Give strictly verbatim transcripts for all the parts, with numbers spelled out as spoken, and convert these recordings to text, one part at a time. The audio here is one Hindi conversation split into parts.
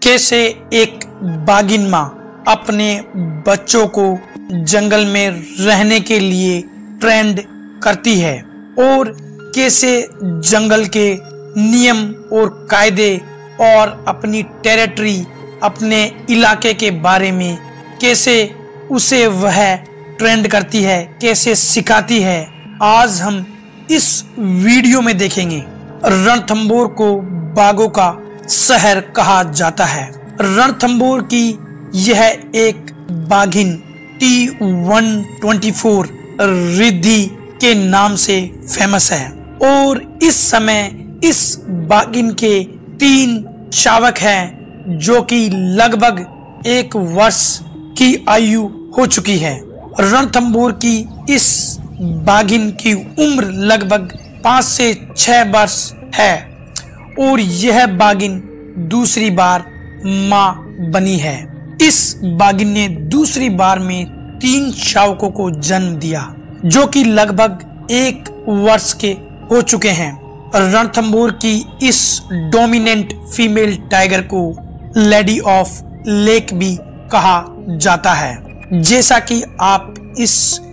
कैसे एक बाघिन माँ अपने बच्चों को जंगल में रहने के लिए ट्रेंड करती है और कैसे जंगल के नियम और कायदे और अपनी टेरिटरी, अपने इलाके के बारे में कैसे उसे वह ट्रेंड करती है, कैसे सिखाती है, आज हम इस वीडियो में देखेंगे। रणथंभौर को बाघों का शहर कहा जाता है। रणथंभौर की यह एक बाघिन T one two four Riddhi के नाम से फेमस है और इस समय इस बाघिन के तीन शावक हैं जो कि लगभग एक वर्ष की आयु हो चुकी है। रणथंभौर की इस बाघिन की उम्र लगभग पाँच से छह वर्ष है और यह बाघिन दूसरी बार माँ बनी है। इस बाघिन ने दूसरी बार में तीन शावकों को जन्म दिया जो कि लगभग एक वर्ष के हो चुके हैं। रणथंभौर की इस डोमिनेंट फीमेल टाइगर को लेडी ऑफ लेक भी कहा जाता है। जैसा कि आप इस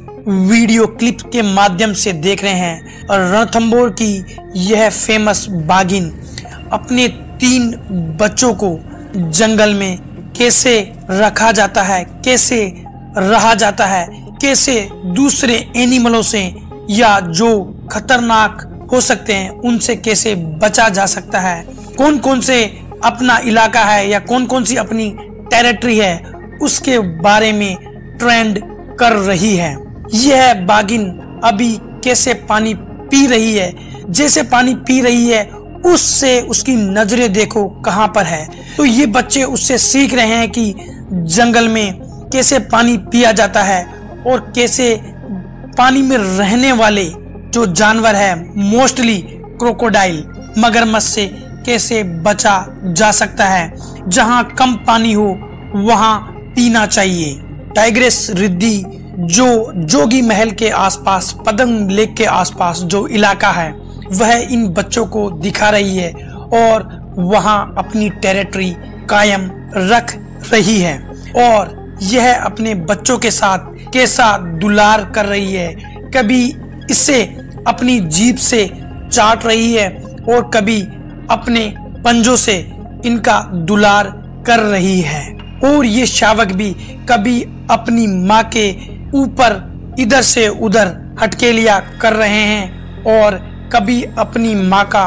वीडियो क्लिप के माध्यम से देख रहे हैं, रणथंभौर की यह फेमस बाघिन अपने तीन बच्चों को जंगल में कैसे रखा जाता है, कैसे रहा जाता है, कैसे दूसरे एनिमलों से या जो खतरनाक हो सकते हैं उनसे कैसे बचा जा सकता है, कौन कौन से अपना इलाका है या कौन कौन सी अपनी टेरिटरी है, उसके बारे में ट्रेंड कर रही है। यह बाघिन अभी कैसे पानी पी रही है, जैसे पानी पी रही है उससे उसकी नजरें देखो कहां पर है। तो ये बच्चे उससे सीख रहे हैं कि जंगल में कैसे पानी पिया जाता है और कैसे पानी में रहने वाले जो जानवर है, मोस्टली क्रोकोडाइल, मगरमच्छ से कैसे बचा जा सकता है। जहां कम पानी हो वहां पीना चाहिए। टाइग्रेस रिद्धि जो जोगी महल के आसपास, पदम लेक के आसपास जो इलाका है वह इन बच्चों को दिखा रही है और वहां अपनी टेरिटरी कायम रख रही है और यह अपने बच्चों के साथ कैसा दुलार कर रही है। कभी इसे अपनी जीभ से चाट रही है और कभी अपने पंजों से इनका दुलार कर रही है और ये शावक भी कभी अपनी माँ के ऊपर इधर से उधर हटकेलियां कर रहे हैं और कभी अपनी माँ का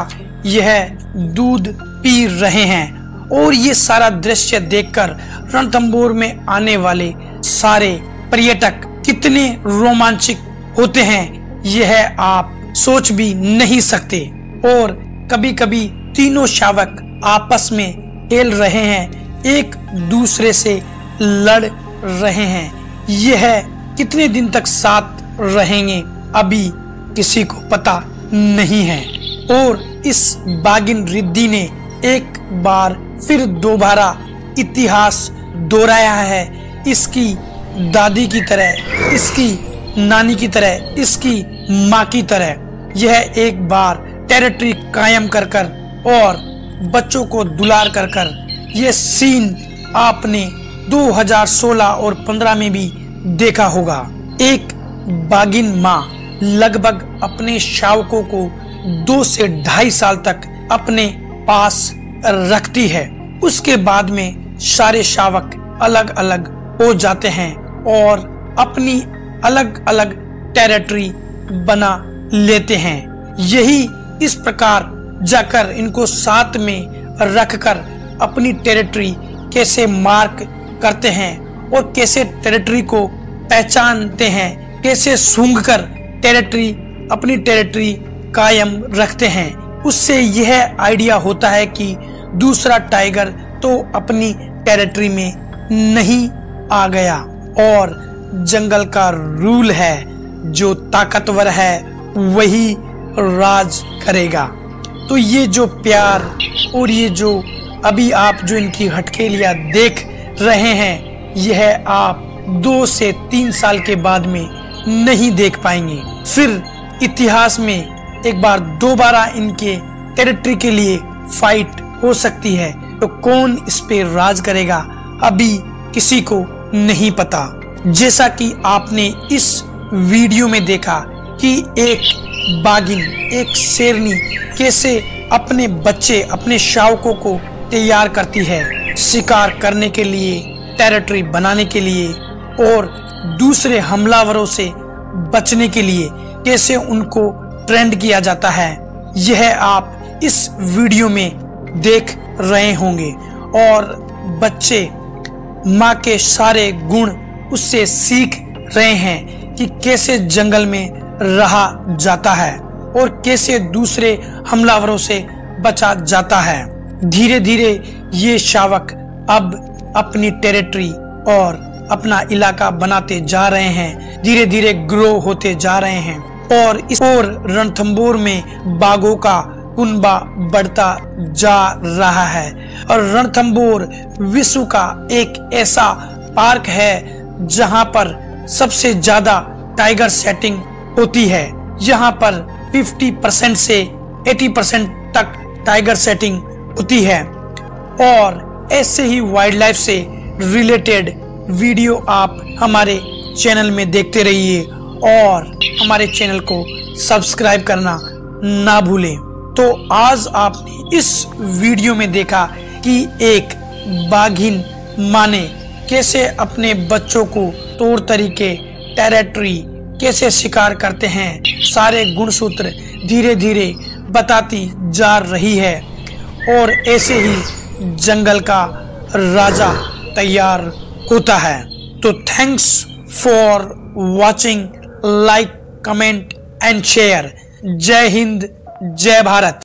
यह दूध पी रहे हैं। और ये सारा दृश्य देखकर रणथंभौर में आने वाले सारे पर्यटक कितने रोमांचित होते हैं यह आप सोच भी नहीं सकते। और कभी कभी तीनों शावक आपस में खेल रहे हैं, एक दूसरे से लड़ रहे हैं। यह कितने दिन तक साथ रहेंगे अभी किसी को पता नहीं है। और इस बाघिन रिद्धि ने एक बार फिर दोबारा इतिहास दोहराया है। इसकी दादी की तरह, इसकी नानी की तरह, इसकी माँ की तरह यह एक बार टेरिटरी कायम कर कर और बच्चों को दुलार कर कर यह सीन आपने दो हज़ार सोलह और पंद्रह में भी देखा होगा। एक बाघिन माँ लगभग अपने शावकों को दो से ढाई साल तक अपने पास रखती है। उसके बाद में सारे शावक अलग अलग हो जाते हैं और अपनी अलग अलग टेरिटरी बना लेते हैं। यही इस प्रकार जाकर इनको साथ में रखकर अपनी टेरिटरी कैसे मार्क करते हैं और कैसे टेरिटरी को पहचानते हैं, कैसे सूंघकर टेरिटरी, अपनी टेरिटरी कायम रखते हैं। उससे यह आइडिया होता है कि दूसरा टाइगर तो अपनी टेरिटरी में नहीं आ गया और जंगल का रूल है, जो ताकतवर है वही राज करेगा। तो ये जो प्यार और ये जो अभी आप जो इनकी हटकेलियां देख रहे हैं यह आप दो से तीन साल के बाद में नहीं देख पाएंगे। फिर इतिहास में एक बार दोबारा इनके टेरिटरी के लिए फाइट हो सकती है। तो कौन इस पे राज करेगा अभी किसी को नहीं पता। जैसा कि आपने इस वीडियो में देखा कि एक बाघिन, एक शेरनी कैसे अपने बच्चे, अपने शावकों को तैयार करती है शिकार करने के लिए, टेरिटरी बनाने के लिए और दूसरे हमलावरों से बचने के लिए कैसे उनको ट्रेंड किया जाता है, यह आप इस वीडियो में देख रहे होंगे। और बच्चे माँ के सारे गुण उससे सीख रहे हैं कि कैसे जंगल में रहा जाता है और कैसे दूसरे हमलावरों से बचा जाता है। धीरे धीरे ये शावक अब अपनी टेरिटरी और अपना इलाका बनाते जा रहे हैं, धीरे धीरे ग्रो होते जा रहे हैं और इस और रणथंभौर में बाघों का कुनबा बढ़ता जा रहा है। और रणथंभौर विश्व का एक ऐसा पार्क है जहां पर सबसे ज्यादा टाइगर सेटिंग होती है। यहाँ पर पचास परसेंट से अस्सी परसेंट तक टाइगर सेटिंग होती है। और ऐसे ही वाइल्ड लाइफ से रिलेटेड वीडियो आप हमारे चैनल में देखते रहिए और हमारे चैनल को सब्सक्राइब करना ना भूलें। तो आज आपने इस वीडियो में देखा कि एक बाघिन माँ ने कैसे अपने बच्चों को तौर तरीके, टेरिटरी कैसे शिकार करते हैं, सारे गुणसूत्र धीरे धीरे बताती जा रही है और ऐसे ही जंगल का राजा तैयार होता है। तो thanks for watching, like, comment and share. जय हिंद, जय भारत।